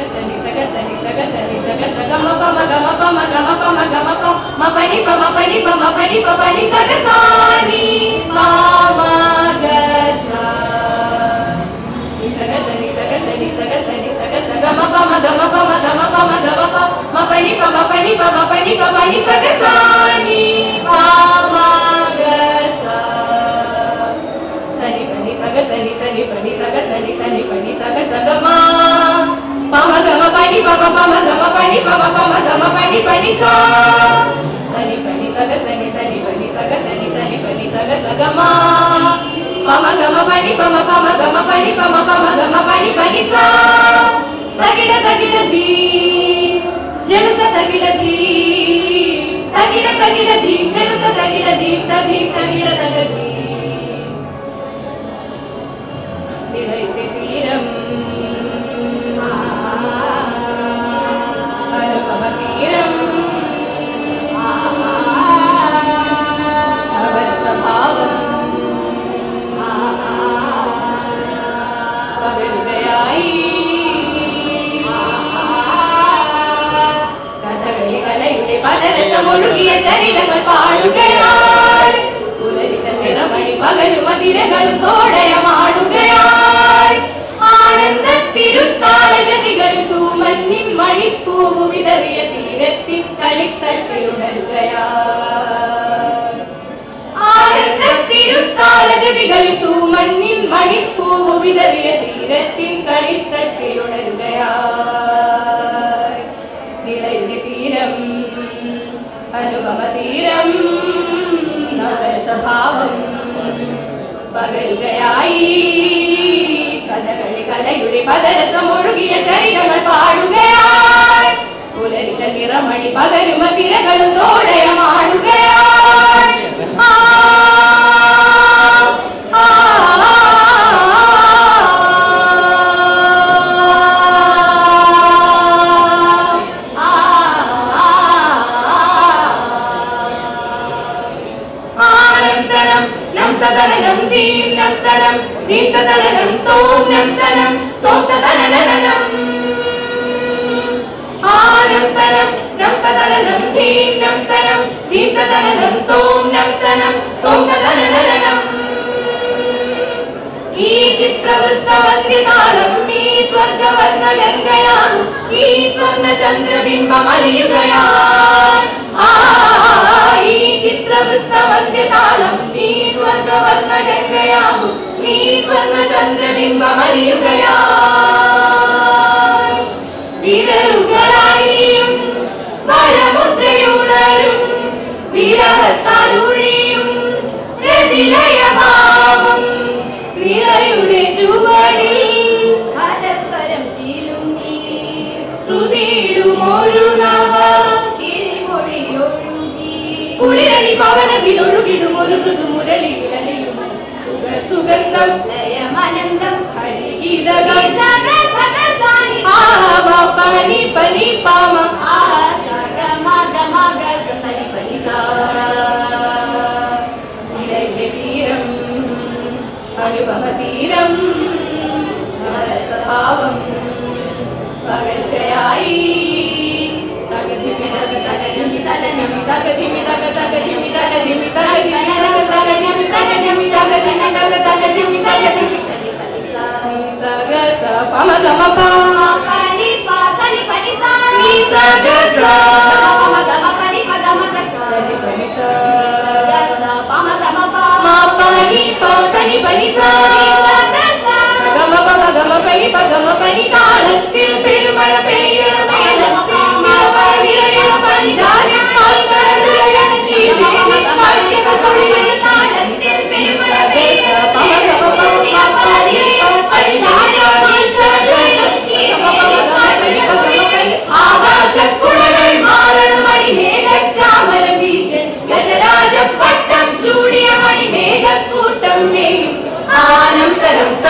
ആനന്തരം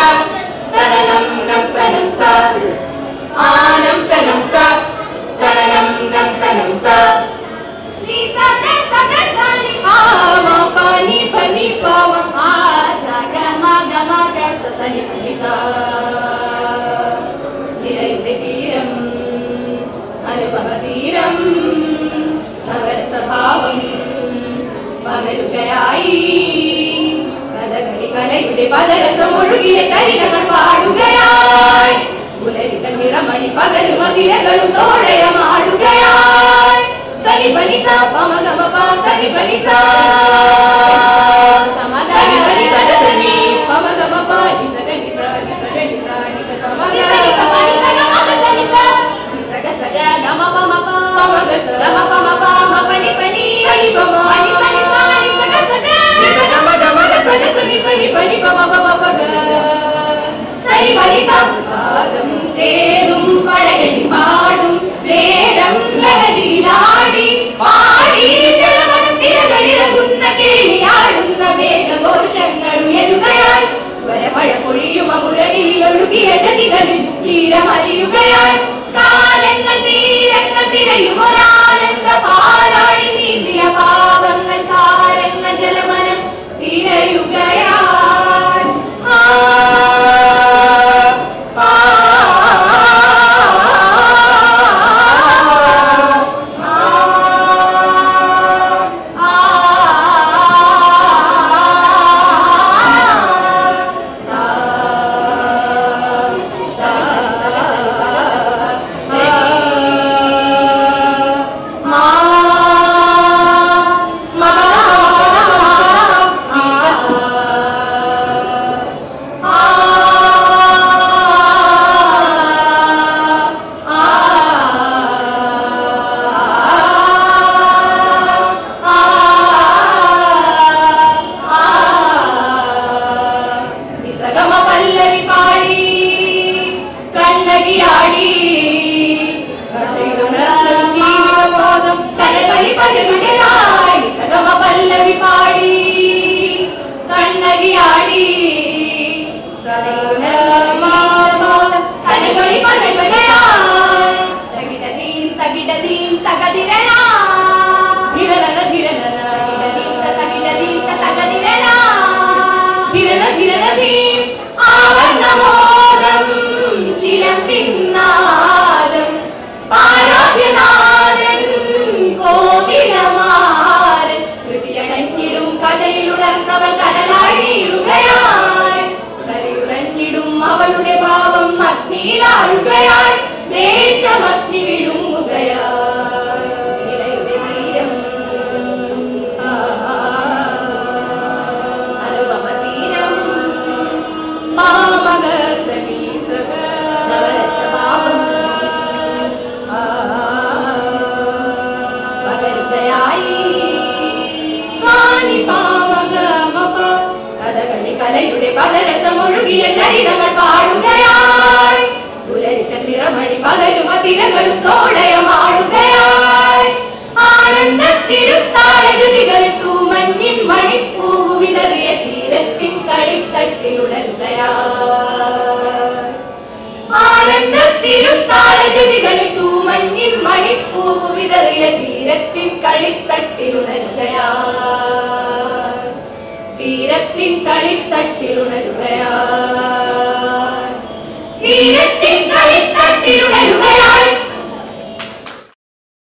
കലയുടെ പദരസമൊഴുകിയ ചരിതങ്ങൾ പാടുകയായി പുലരിത നിറമണി പകലും അതിരകളും തോഴയമാടുകയായി സനി പനി സ പമ ഗമ പ സനി പനി സ സനി പനി സ സനി പമ ഗമ പ നി സ നി സ നി സ നി സ നി സ സമ നി സ നി പ നി സ ഗമ പ സനി സ നി സ ഗ സ ഗ ഗമ പ മ പ പമ ഗ സ ഗമ പ മ പ മ പ നി പ നി സനി പ മ നി സ നി സ നി സ ഗ സ ഗ നി സ ഗമ ഗമ ഗ സ നി സ നി സ നി പ നി പ മ പ മ പ ഗ സനി പനി സ പാദം തേടും പഴയടി പാടും വേരം ലഹരിയിലാടി പാടി ജലമനം തിരകളിറങ്ങുന്ന കേളിയാടുന്ന മേഘഘോഷങ്ങൾ ഉയരുകയായി സ്വരമഴ പൊഴിയും മുരളിയിൽ ഒഴുകിയ ജതികളിൽ തീരമലിയുകയായി കാലങ്ങൾ തീരങ്ങൾ തിരയും ഒരാനന്ദ പാലാഴി നീന്തിയ പാവങ്ങൾ സാരങ്ങൾ ജലമനം തിരയുകയായി അവളുടെ ഭാവം അഗ്നിയിലാഴുകയായി ദേശമഗ്നി വിഴുങ്ങുകയായി തീരം അനുപമതീരം മാമക സനീസക പകരുകയായി സാനി പാമക മപ കഥകളി കലയുടെ പദരസമൊഴുകിയ ചരിതങ്ങൾ പാടുകയായി പുലരിത നിറമണി പകലും അതിരകളും തോടയമാടുകയായി ആനന്ദത്തിരുത്താളരുതികളിൽ തൂമഞ്ഞിൻ മണിപ്പൂവ് വിതറിയ തീരത്തിൻ കളിത്തട്ടിലുണരുകയായി ആനന്ദത്തിരുത്താളരുതികളിൽ തൂമഞ്ഞിൻ മണിപ്പൂവ് വിതറിയ തീരത്തിൻ കളിത്തട്ടിലുണരുകയായി തീരത്തിൻ കളിത്തട്ടിലുണരുകയായി